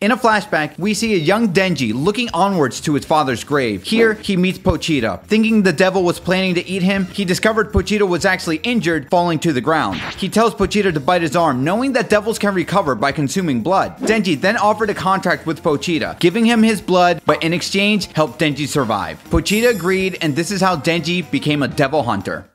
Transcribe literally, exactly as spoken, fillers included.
In a flashback, we see a young Denji looking onwards to his father's grave. Here, he meets Pochita. Thinking the devil was planning to eat him, he discovered Pochita was actually injured, falling to the ground. He tells Pochita to bite his arm, knowing that devils can recover by consuming blood. Denji then offered a contract with Pochita, giving him his blood, but in exchange, helped Denji survive. Pochita agreed, and this is how Denji became a devil hunter.